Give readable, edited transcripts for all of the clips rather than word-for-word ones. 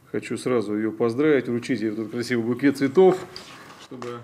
Хочу сразу ее поздравить, вручить ей этот красивый букет цветов, чтобы...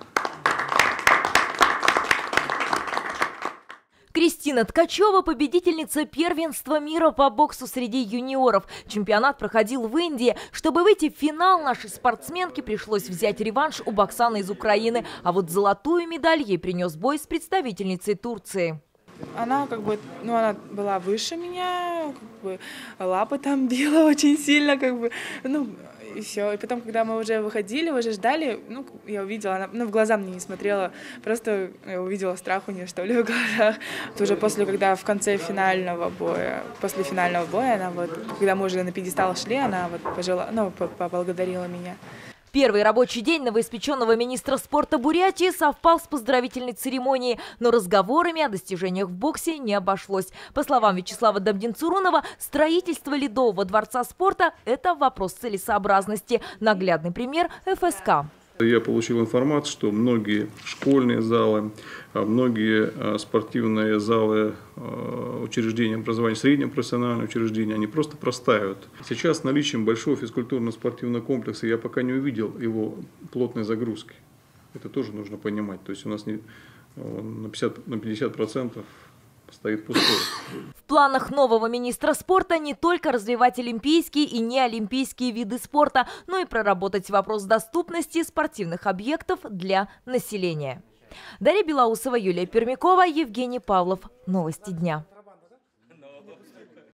Кристина Ткачева – победительница первенства мира по боксу среди юниоров. Чемпионат проходил в Индии. Чтобы выйти в финал, нашей спортсменке пришлось взять реванш у Баксана из Украины. А вот золотую медаль ей принес бой с представительницей Турции. Она она была выше меня, лапы там била очень сильно, и все. И потом, когда мы уже выходили, уже ждали, я увидела, она в глаза мне не смотрела, просто я увидела страх у нее, что ли, в глазах. Уже когда в конце финального боя, после финального боя, она когда мы уже на пьедестал шли, она поблагодарила меня. Первый рабочий день новоиспеченного министра спорта Бурятии совпал с поздравительной церемонией, но разговорами о достижениях в боксе не обошлось. По словам Вячеслава Дамдин-Цурунова, строительство Ледового дворца спорта – это вопрос целесообразности. Наглядный пример – ФСК. Я получил информацию, что многие школьные залы, многие спортивные залы учреждения образования, среднего профессионального учреждения, они просто простаивают. Сейчас с наличием большого физкультурно-спортивного комплекса я пока не увидел его плотной загрузки. Это тоже нужно понимать. То есть у нас на 50% стоит пустой. В планах нового министра спорта не только развивать олимпийские и неолимпийские виды спорта, но и проработать вопрос доступности спортивных объектов для населения. Дарья Белоусова, Юлия Пермякова, Евгений Павлов. Новости дня.